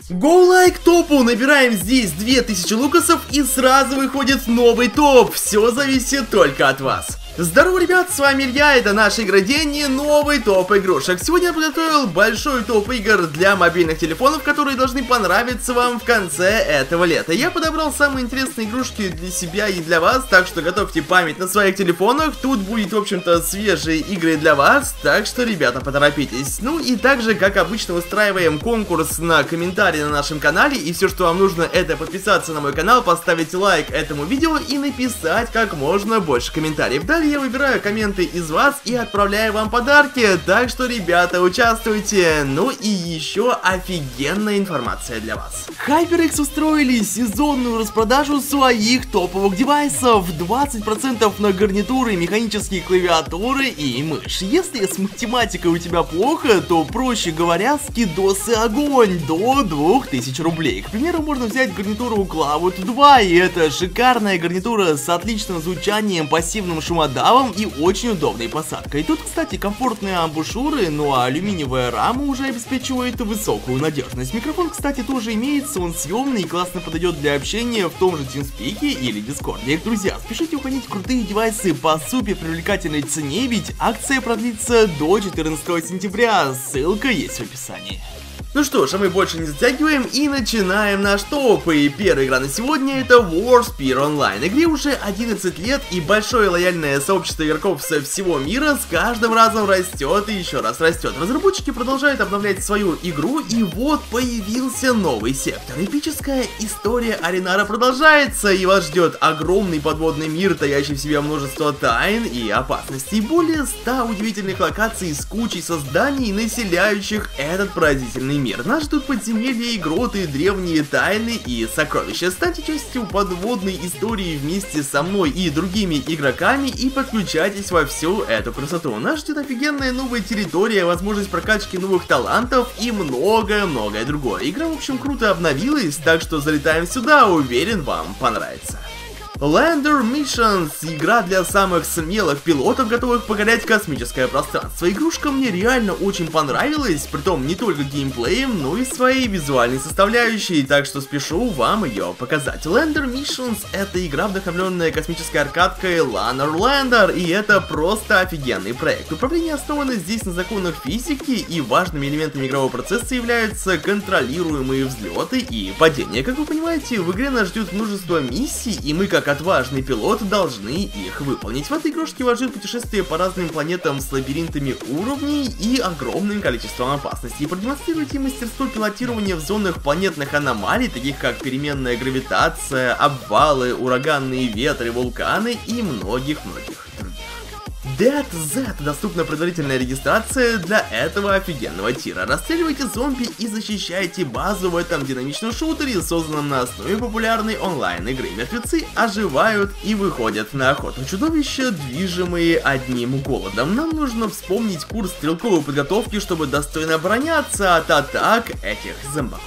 Go like топу, набираем здесь 2000 лукасов и сразу выходит новый топ, все зависит только от вас. Здорово, ребят, с вами Илья, это наша игродень и новый топ игрушек. Сегодня я подготовил большой топ игр для мобильных телефонов, которые должны понравиться вам в конце этого лета. Я подобрал самые интересные игрушки для себя и для вас, так что готовьте память на своих телефонах. Тут будет, в общем-то, свежие игры для вас, так что, ребята, поторопитесь. Ну и также, как обычно, устраиваем конкурс на комментарии на нашем канале, и все, что вам нужно, это подписаться на мой канал, поставить лайк этому видео и написать как можно больше комментариев. Далее я выбираю комменты из вас и отправляю вам подарки, так что, ребята, участвуйте. Ну и еще офигенная информация для вас. HyperX устроили сезонную распродажу своих топовых девайсов. 20% на гарнитуры, механические клавиатуры и мышь. Если с математикой у тебя плохо, то, проще говоря, скидосы огонь до 2000 рублей. К примеру, можно взять гарнитуру Cloud 2, и это шикарная гарнитура с отличным звучанием, пассивным шумодавом и очень удобной посадкой. Тут, кстати, комфортные амбушюры, ну а алюминиевая рама уже обеспечивает высокую надежность. Микрофон, кстати, тоже имеется, он съемный и классно подойдет для общения в том же TeamSpeak или Discord. Друзья, спешите уходить в крутые девайсы по супер привлекательной цене, ведь акция продлится до 14 сентября, ссылка есть в описании. Ну что ж, а мы больше не затягиваем и начинаем наш топ. И первая игра на сегодня это Warsphere Online. Игре уже 11 лет, и большое лояльное сообщество игроков со всего мира с каждым разом растет и еще раз растет. Разработчики продолжают обновлять свою игру, и вот появился новый сектор. Эпическая история Аринара продолжается, и вас ждет огромный подводный мир, таящий в себе множество тайн и опасностей. Более 100 удивительных локаций с кучей созданий, населяющих этот поразительный мир. Нас ждут подземелья и гроты, древние тайны и сокровища. Станьте частью подводной истории вместе со мной и другими игроками и подключайтесь во всю эту красоту. Нас ждет офигенная новая территория, возможность прокачки новых талантов и многое-многое другое. Игра, в общем, круто обновилась, так что залетаем сюда, уверен, вам понравится. Lander Missions — игра для самых смелых пилотов, готовых покорять космическое пространство. Игрушка мне реально очень понравилась, притом не только геймплеем, но и своей визуальной составляющей, так что спешу вам ее показать. Lander Missions — это игра, вдохновленная космической аркадкой Lunar Lander, и это просто офигенный проект. Управление основано здесь на законах физики, и важными элементами игрового процесса являются контролируемые взлеты и падения. Как вы понимаете, в игре нас ждет множество миссий, и мы, как отважный пилот, должны их выполнить. В этой игрушке вас ждет путешествие по разным планетам с лабиринтами уровней и огромным количеством опасностей. Продемонстрируйте мастерство пилотирования в зонах планетных аномалий, таких как переменная гравитация, обвалы, ураганные ветры, вулканы и многих-многих других. Dead Z — доступна предварительная регистрация для этого офигенного тира. Расстреливайте зомби и защищайте базу в этом динамичном шутере, созданном на основе популярной онлайн-игры. Мертвецы оживают и выходят на охоту. Чудовища, движимые одним голодом. Нам нужно вспомнить курс стрелковой подготовки, чтобы достойно обороняться от атак этих зомбаков.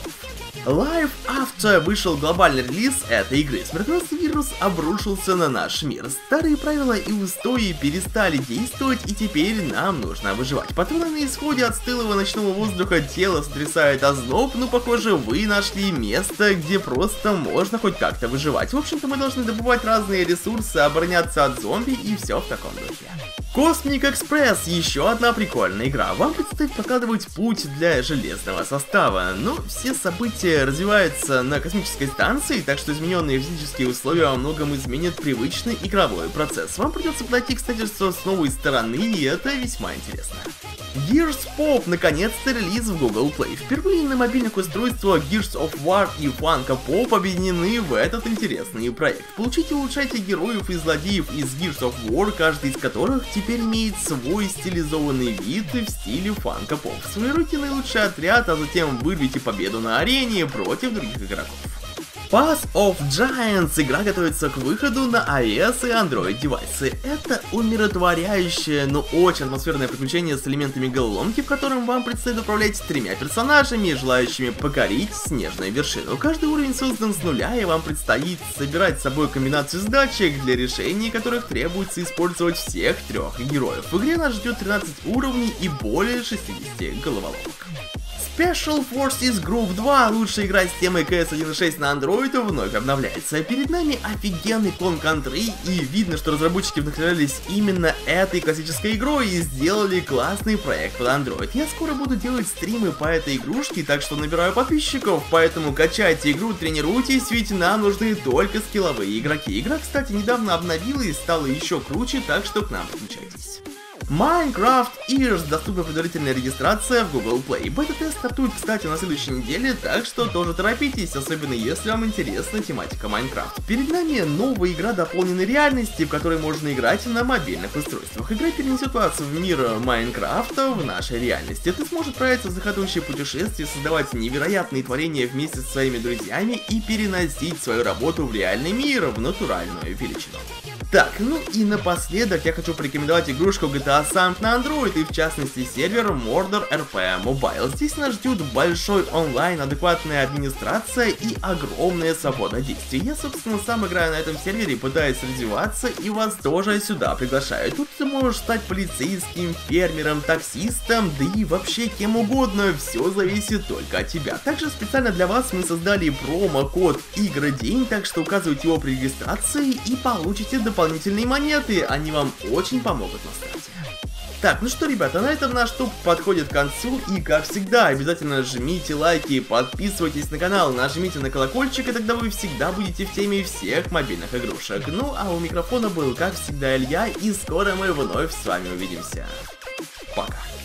Live After вышел глобальный релиз этой игры. Смертоносный вирус обрушился на наш мир. Старые правила и устои перестали действовать, и теперь нам нужно выживать. Патроны на исходе от стылого ночного воздуха, тело сотрясает озноб, но похоже вы нашли место, где просто можно хоть как-то выживать. В общем-то мы должны добывать разные ресурсы, обороняться от зомби и все в таком духе. Cosmic Express — еще одна прикольная игра. Вам предстоит прокладывать путь для железного состава, но все события развиваются на космической станции, так что измененные физические условия во многом изменят привычный игровой процесс. Вам придется подойти к обстоятельствам с новой стороны, и это весьма интересно. Gears Pop наконец-то релиз в Google Play. Впервые на мобильных устройствах Gears of War и Funko Pop объединены в этот интересный проект. Получите и улучшайте героев и злодеев из Gears of War, каждый из которых теперь имеет свой стилизованный вид в стиле Funko Pop. Сформируйте наилучший отряд, а затем вырвите победу на арене против других игроков. Path of Giants. Игра готовится к выходу на iOS и Android девайсы. Это умиротворяющее, но очень атмосферное приключение с элементами головоломки, в котором вам предстоит управлять тремя персонажами, желающими покорить снежную вершину. Каждый уровень создан с нуля, и вам предстоит собирать с собой комбинацию задачек, для решения которых требуется использовать всех трех героев. В игре нас ждет 13 уровней и более 60 головоломок. Special Forces Group 2, лучшая игра с темой CS 1.6 на Android, вновь обновляется. Перед нами офигенный клон Контры, и видно, что разработчики вдохновлялись именно этой классической игрой и сделали классный проект под Android. Я скоро буду делать стримы по этой игрушке, так что набираю подписчиков, поэтому качайте игру, тренируйтесь, ведь нам нужны только скилловые игроки. Игра, кстати, недавно обновилась и стала еще круче, так что к нам подключайтесь. Minecraft Ears, доступна предварительная регистрация в Google Play. Бета-тест стартует, кстати, на следующей неделе, так что тоже торопитесь, особенно если вам интересна тематика Minecraft. Перед нами новая игра дополненной реальности, в которой можно играть на мобильных устройствах. Игра перенесет вас в мир Майнкрафта в нашей реальности. Ты сможешь отправиться в захватывающее путешествие, создавать невероятные творения вместе со своими друзьями и переносить свою работу в реальный мир, в натуральную величину. Так, ну и напоследок я хочу порекомендовать игрушку GTA Samp на Android и в частности сервер Mordor RP Mobile. Здесь нас ждет большой онлайн, адекватная администрация и огромная свобода действий. Я, собственно, сам играю на этом сервере, пытаюсь развиваться и вас тоже сюда приглашаю. Тут ты можешь стать полицейским, фермером, таксистом, да и вообще кем угодно, все зависит только от тебя. Также специально для вас мы создали промокод Игродень, так что указывайте его при регистрации и получите дополнительные монеты, они вам очень помогут на старте. Так, ну что, ребята, на этом наш топ подходит к концу, и как всегда, обязательно жмите лайки, подписывайтесь на канал, нажмите на колокольчик, и тогда вы всегда будете в теме всех мобильных игрушек. Ну, а у микрофона был, как всегда, Илья, и скоро мы вновь с вами увидимся. Пока.